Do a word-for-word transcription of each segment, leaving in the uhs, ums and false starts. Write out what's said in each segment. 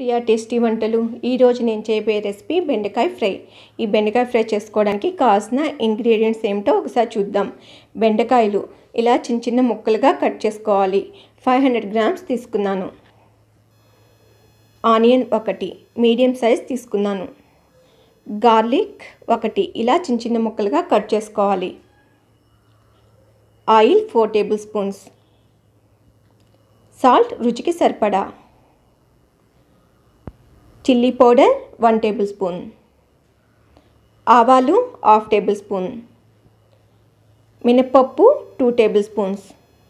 Priya tasty వంటలు ఈరోజు నేను చేయబోయే రెసిపీ బెండకాయ ఫ్రై. ఈ బెండకాయ ఫ్రై చేసుకోవడానికి కావాల్సిన ఇంగ్రీడియంట్స్ ఏమిటో ఒకసారి చూద్దాం. బెండకాయలు ఇలా చిన్న చిన్న ముక్కలుగా కట్ చేసుకోవాలి. ఫైవ్ హండ్రెడ్ గ్రామ్స్ తీసుకున్నాను. ఆనియన్ ఒకటి మీడియం సైజ్ తీసుకున్నాను. గార్లిక్ ఒకటి ఇలా చిన్న చిన్న ముక్కలుగా కట్ చేసుకోవాలి. Oil four tablespoons. Salt రుచికి సరిపడా. Chilli powder one tablespoon. ఆవాలు హాఫ్ టేబుల్ స్పూన్. మినప్పప్పు టూ టేబుల్ స్పూన్స్.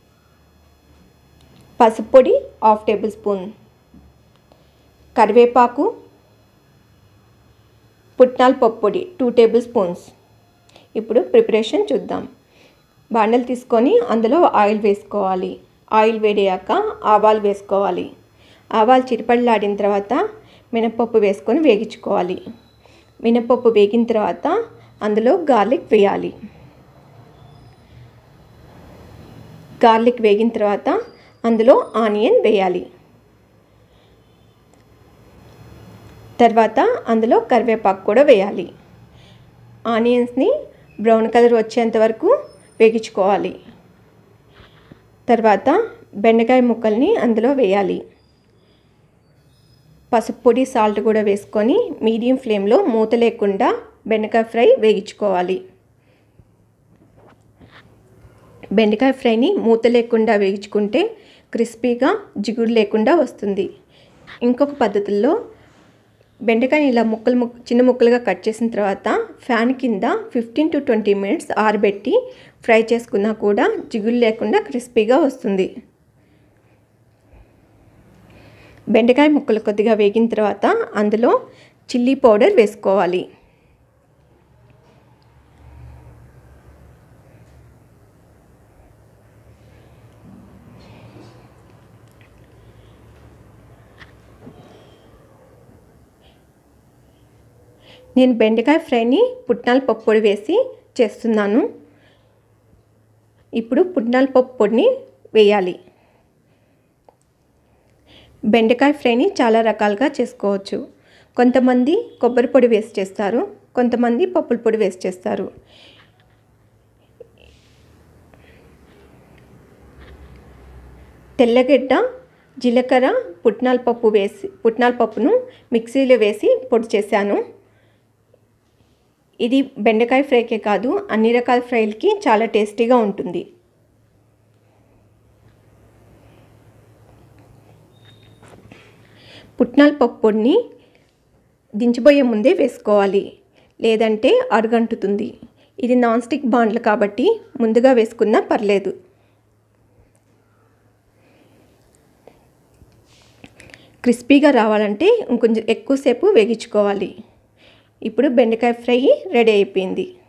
పసుపు పొడి హాఫ్ టేబుల్ స్పూన్. కరివేపాకు, పుట్నాల పప్పు పొడి టూ టేబుల్ స్పూన్స్. ఇప్పుడు ప్రిపరేషన్ చూద్దాం. బాండలు తీసుకొని అందులో ఆయిల్ వేసుకోవాలి. ఆయిల్ వేడయ్యాక ఆవాలు వేసుకోవాలి. ఆవాలు చిటపటలాడిన తర్వాత మినపప్పు వేసుకొని వేగించుకోవాలి. మినపప్పు వేగిన తర్వాత అందులో గార్లిక్ వేయాలి. గార్లిక్ వేగిన తర్వాత అందులో ఆనియన్ వేయాలి. తర్వాత అందులో కరివేపాకు కూడా వేయాలి. ఆనియన్స్ని బ్రౌన్ కలర్ వచ్చేంత వరకు వేగించుకోవాలి. తర్వాత బెండకాయ ముక్కల్ని అందులో వేయాలి. పసుపు పొడి సాల్ట్ కూడా వేసుకొని మీడియం ఫ్లేమ్లో మూత లేకుండా బెండకాయ ఫ్రై వేగించుకోవాలి. బెండకాయ ఫ్రైని మూత లేకుండా వేగించుకుంటే క్రిస్పీగా జిగురు లేకుండా వస్తుంది. ఇంకొక పద్ధతుల్లో బెండకాయని ఇలా ముక్కలు ముక్క చిన్న ముక్కలుగా కట్ చేసిన తర్వాత ఫ్యాన్ కింద ఫిఫ్టీన్ టు ట్వంటీ మినిట్స్ ఆరబెట్టి ఫ్రై చేసుకున్నా కూడా జిగురు లేకుండా క్రిస్పీగా వస్తుంది. బెండకాయ ముక్కలు కొద్దిగా వేగిన తర్వాత అందులో చిల్లీ పౌడర్ వేసుకోవాలి. నేను బెండకాయ ఫ్రైని పుట్నాల పప్పు పొడి వేసి చేస్తున్నాను. ఇప్పుడు పుట్నాల పప్పు పొడిని వేయాలి. బెండకాయ ఫ్రైని చాలా రకాలుగా చేసుకోవచ్చు. కొంతమంది కొబ్బరి పొడి వేసి చేస్తారు, కొంతమంది పప్పుల పొడి వేసి చేస్తారు. తెల్లగడ్డ, జీలకర్ర, పుట్నాల పప్పు వేసి పుట్నాల పప్పును మిక్సీలో వేసి పొడి చేశాను. ఇది బెండకాయ ఫ్రైకే కాదు అన్ని రకాల ఫ్రైలకి చాలా టేస్టీగా ఉంటుంది. పుట్నాల పప్పు పొడిని దించబోయే ముందే వేసుకోవాలి, లేదంటే అడుగంటుతుంది. ఇది నాన్ స్టిక్ బాండ్లు కాబట్టి ముందుగా వేసుకున్నా పర్లేదు. క్రిస్పీగా రావాలంటే ఇంకొంచెం ఎక్కువసేపు వేగించుకోవాలి. ఇప్పుడు బెండకాయ ఫ్రై రెడీ అయిపోయింది.